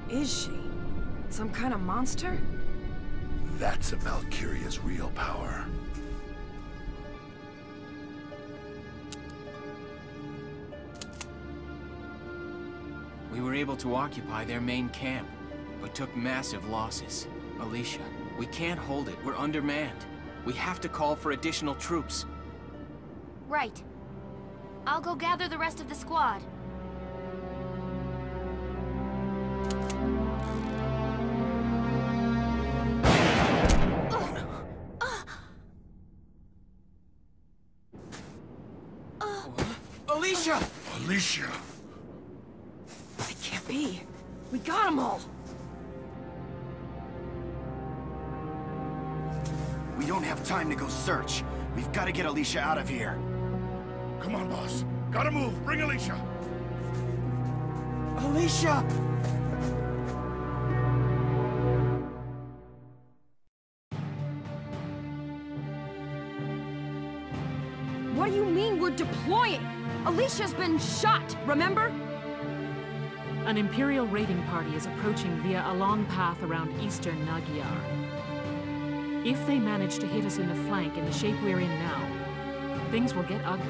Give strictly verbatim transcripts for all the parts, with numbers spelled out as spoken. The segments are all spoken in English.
is she? Some kind of monster? That's a Valkyria's real power. We were able to occupy their main camp, but took massive losses. Alicia, we can't hold it. We're undermanned. We have to call for additional troops. Right. I'll go gather the rest of the squad. Alicia! Alicia! It can't be. We got them all. We don't have time to go search. We've got to get Alicia out of here. Come on, boss. Gotta move. Bring Alicia. Alicia! What do you mean we're deploying? Alicia's been shot, remember? An Imperial raiding party is approaching via a long path around eastern Magyar. If they manage to hit us in the flank in the shape we're in now, things will get ugly.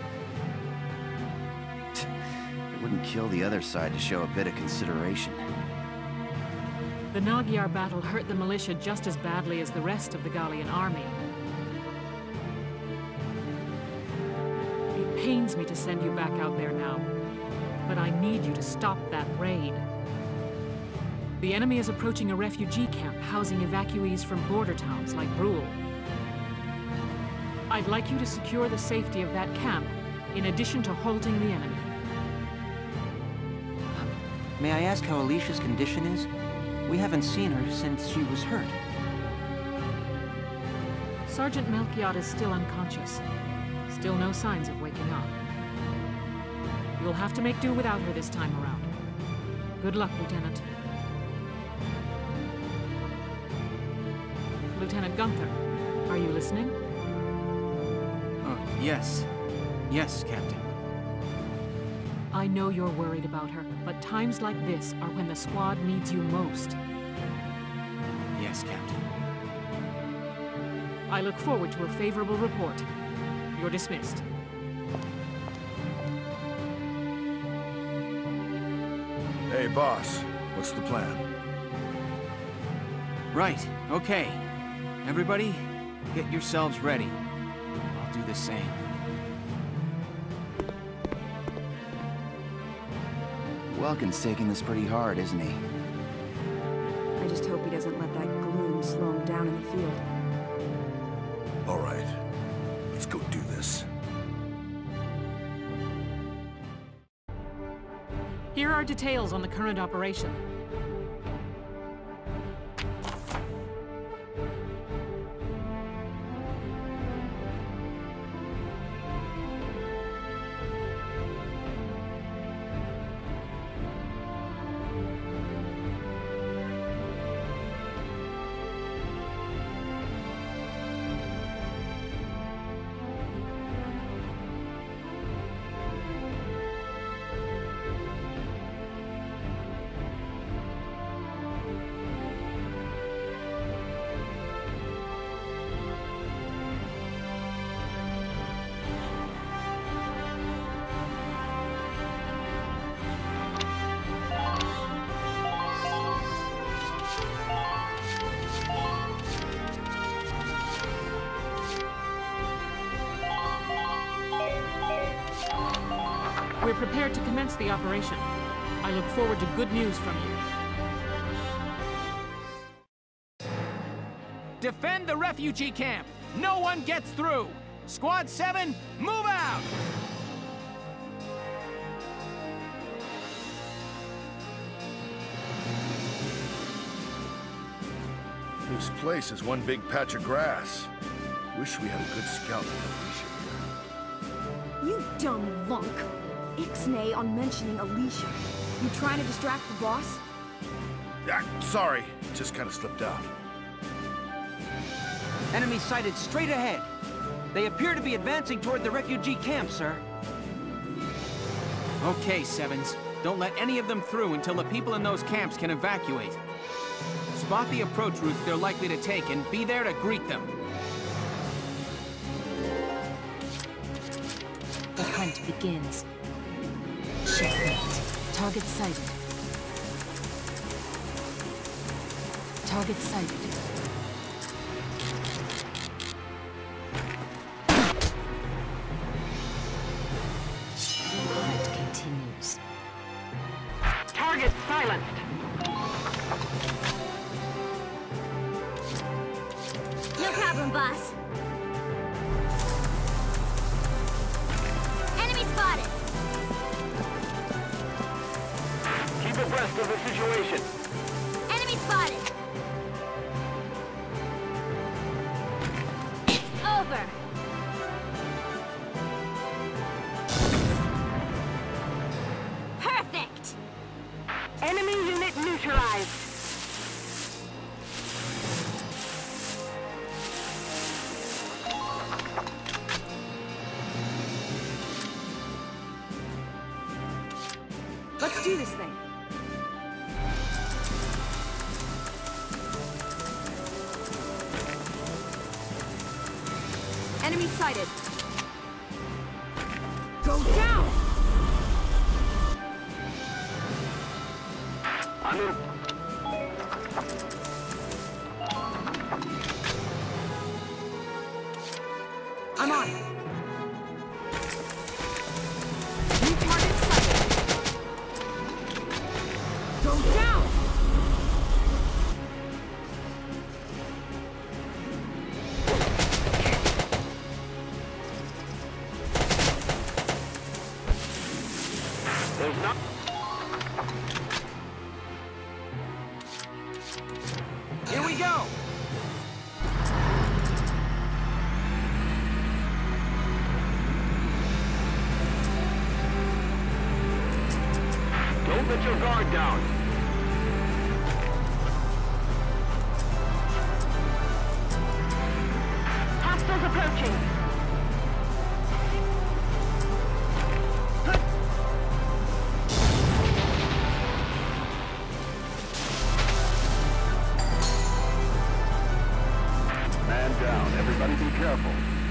It wouldn't kill the other side to show a bit of consideration. The Magyar battle hurt the militia just as badly as the rest of the Gallian army. It pains me to send you back out there now, but I need you to stop that raid. The enemy is approaching a refugee camp housing evacuees from border towns like Brule. I'd like you to secure the safety of that camp, in addition to halting the enemy. May I ask how Alicia's condition is? We haven't seen her since she was hurt. Sergeant Melchiot is still unconscious. Still no signs of waking up. You'll have to make do without her this time around. Good luck, Lieutenant. Lieutenant Gunther, are you listening? Oh, yes. Yes, Captain. I know you're worried about her, but times like this are when the squad needs you most. Yes, Captain. I look forward to a favorable report. You're dismissed. Hey, boss. What's the plan? Right, okay. Everybody, get yourselves ready. I'll do the same. Welkin's taking this pretty hard, isn't he? I just hope he doesn't let that gloom slow him down in the field. All right. Let's go do this. Here are details on the current operation. We're prepared to commence the operation. I look forward to good news from you. Defend the refugee camp! No one gets through! Squad seven, move out! This place is one big patch of grass. Wish we had a good scout for Alicia here. You dumb lunk. Ixnay on mentioning Alicia. You trying to distract the boss? Ah, sorry. Just kind of slipped out. Enemy sighted straight ahead. They appear to be advancing toward the refugee camp, sir. Okay, Sevens. Don't let any of them through until the people in those camps can evacuate. Spot the approach routes they're likely to take and be there to greet them. The hunt begins. Checkmate. Target sighted. Target sighted. Hunt continues. Target silenced. No problem, boss. Enemy spotted. Keep abreast of the situation. Enemy spotted. It's over. Perfect. Enemy unit neutralized. Let's do this thing. Enemy sighted. Go down! I'm in. I'm on. New target sighted. Go down! There's not. Here we go! Don't let your guard down. Hostiles approaching. Man down. Everybody be careful.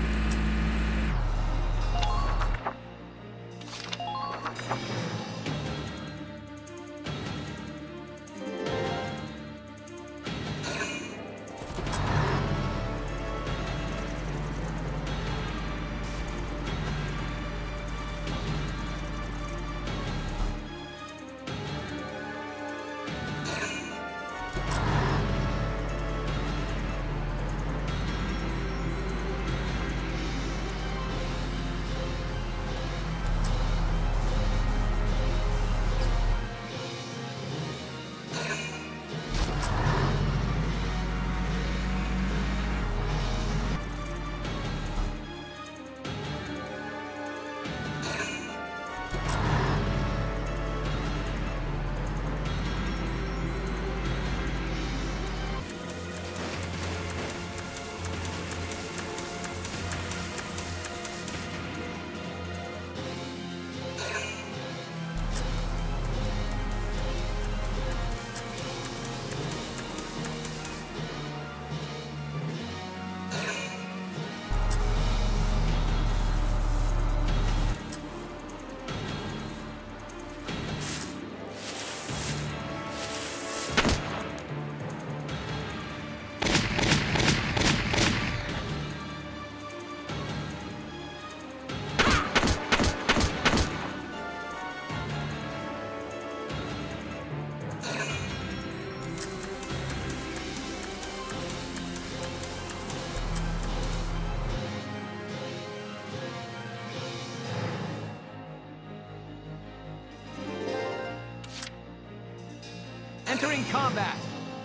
Entering combat!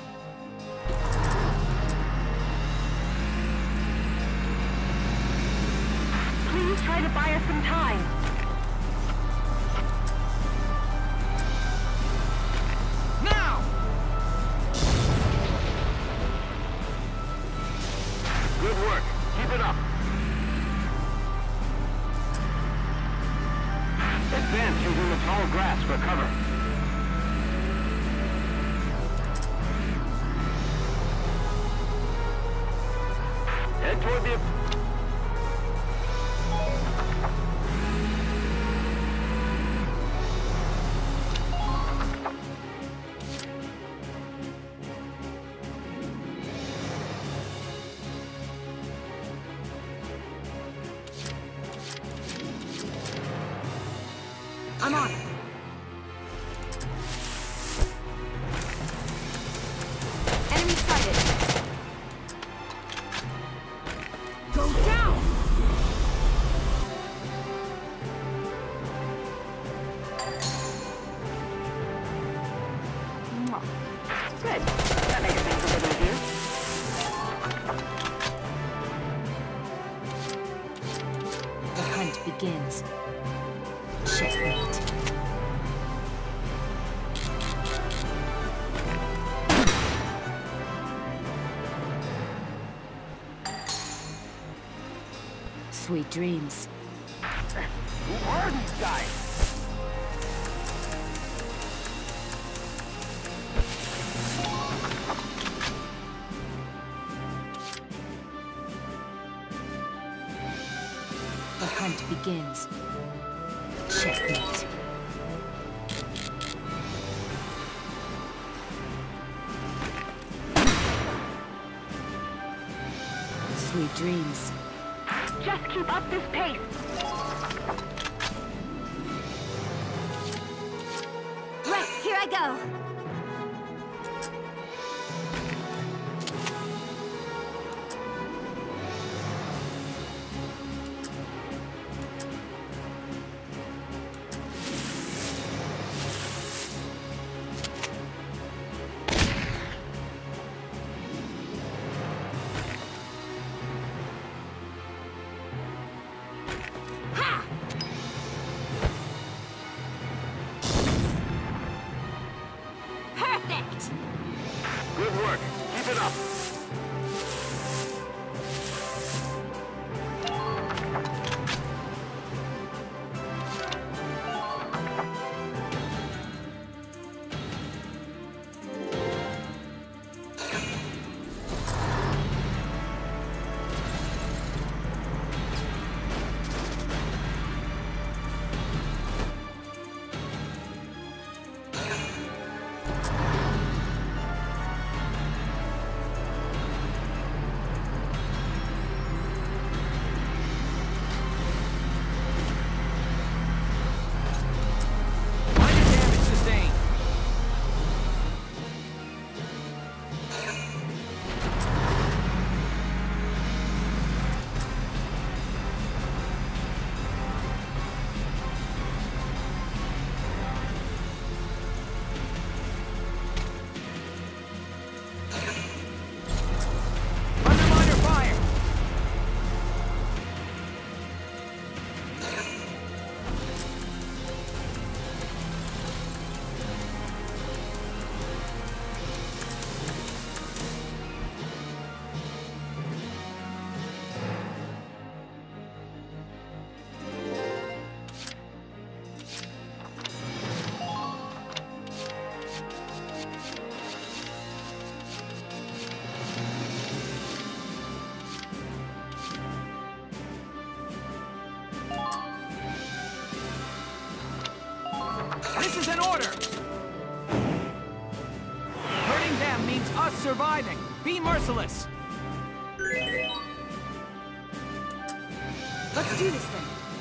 Please try to buy us some time. Now! Good work. Keep it up. Advance using the tall grass for cover. toward the... I'm on it. Enemy sighted. Go down! Good. That makes things a little easier. The hunt begins. Checkmate. Sweet dreams. Who are these guys? The hunt begins. Checkmate. Sweet dreams. Just keep up this pace. Right, here I go. Perfect! Good work. Keep it up. This is an order! Hurting them means us surviving. Be merciless! Let's do this thing.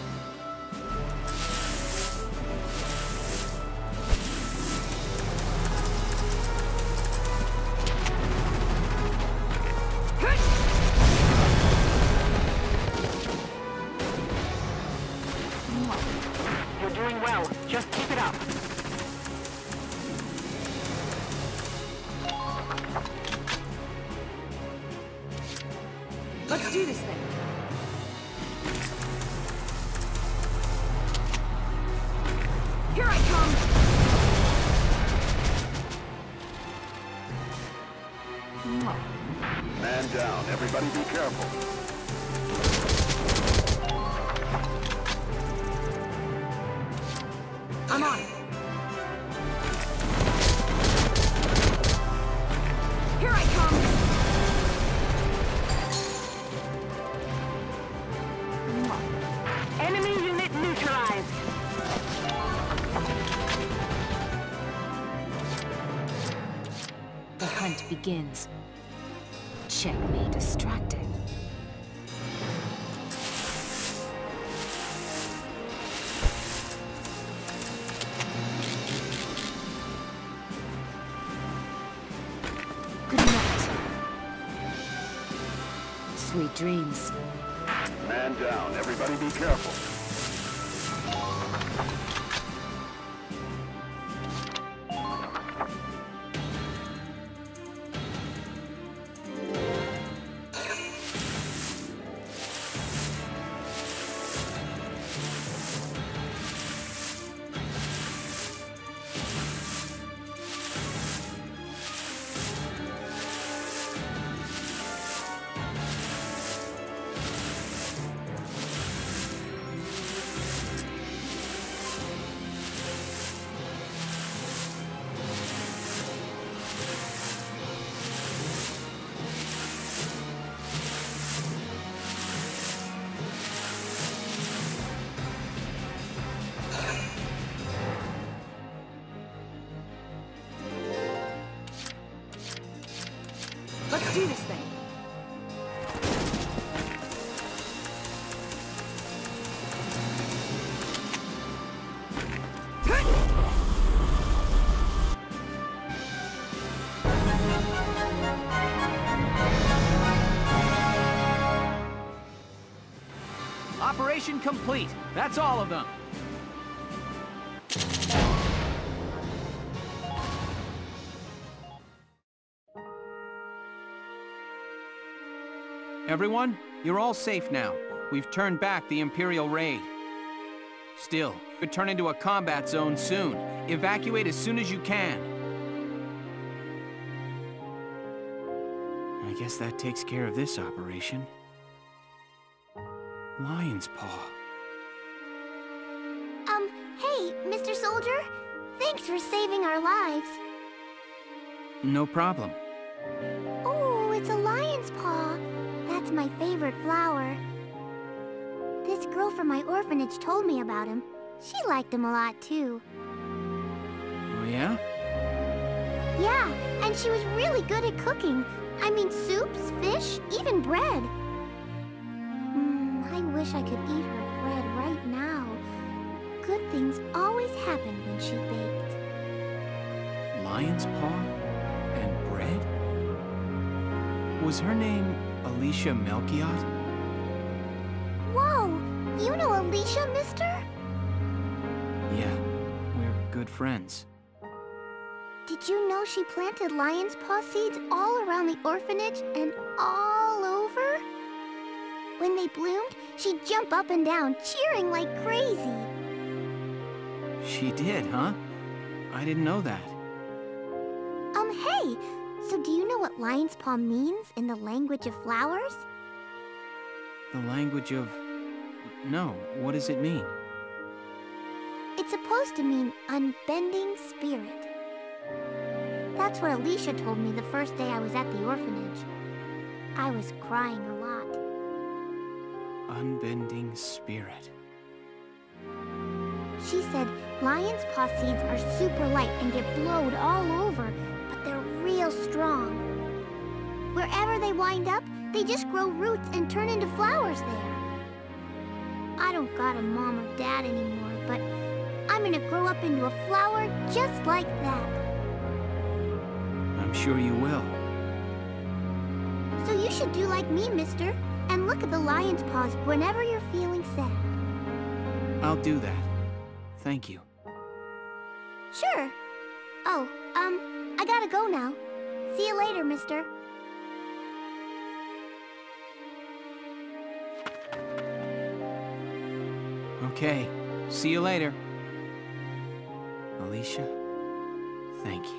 You're doing well. Just keep it up. Let's do this thing. Here I come! Man down. Everybody be careful. I'm on it. Here I come! hunt begins. Checkmate. Distracted. Good night. Sweet dreams. Man down. Everybody be careful. Let's do this thing. Operation complete. That's all of them. Everyone, you're all safe now. We've turned back the Imperial raid. Still, it could turn into a combat zone soon. Evacuate as soon as you can. I guess that takes care of this operation. Lion's Paw. Um, hey, Mister Soldier. Thanks for saving our lives. No problem. Oh, it's a lion's paw. That's my favorite flower. This girl from my orphanage told me about him. She liked him a lot, too. Oh, yeah? Yeah, and she was really good at cooking. I mean, soups, fish, even bread. Mmm, I wish I could eat her bread right now. Good things always happened when she baked. Lion's Paw and bread? Was her name Alicia Melchiot? Whoa! You know Alicia, mister? Yeah, we're good friends. Did you know she planted lion's paw seeds all around the orphanage and all over? When they bloomed, she'd jump up and down, cheering like crazy. She did, huh? I didn't know that. Um, hey! So do you know what lion's paw means in the language of flowers? The language of... No, what does it mean? It's supposed to mean unbending spirit. That's what Alicia told me the first day I was at the orphanage. I was crying a lot. Unbending spirit. She said lion's paw seeds are super light and get blowed all over, but they're real strong. Wherever they wind up, they just grow roots and turn into flowers there. I don't got a mom or dad anymore, but I'm gonna grow up into a flower just like that. I'm sure you will. So you should do like me, mister, and look at the lion's paws whenever you're feeling sad. I'll do that. Thank you. Sure. Oh, um, I gotta go now. See you later, mister. Okay, see you later. Alicia, thank you.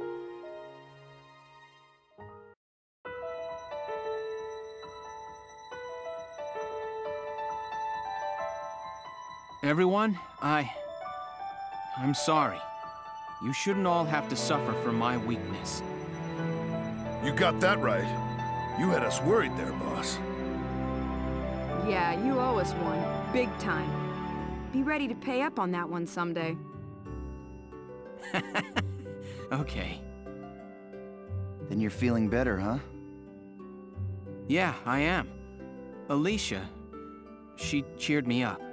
Everyone, I... I'm sorry. You shouldn't all have to suffer from my weakness. You got that right. You had us worried there, boss. Yeah, you owe us one. Big time. Be ready to pay up on that one someday. Okay. Then you're feeling better, huh? Yeah, I am. Alicia, she cheered me up.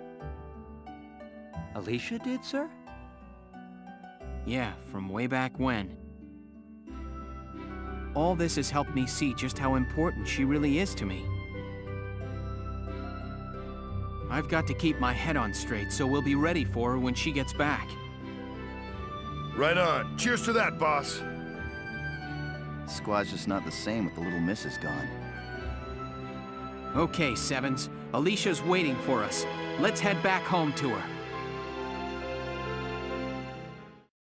Alicia did, sir? Yeah, from way back when. All this has helped me see just how important she really is to me. I've got to keep my head on straight, so we'll be ready for her when she gets back. Right on. Cheers to that, boss. The squad's just not the same with the little missus gone. Okay, Sevens. Alicia's waiting for us. Let's head back home to her.